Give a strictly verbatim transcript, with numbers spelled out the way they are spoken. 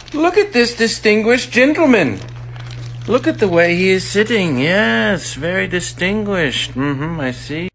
Look at this distinguished gentleman. Look at the way he is sitting. Yes, very distinguished. Mm-hmm, I see.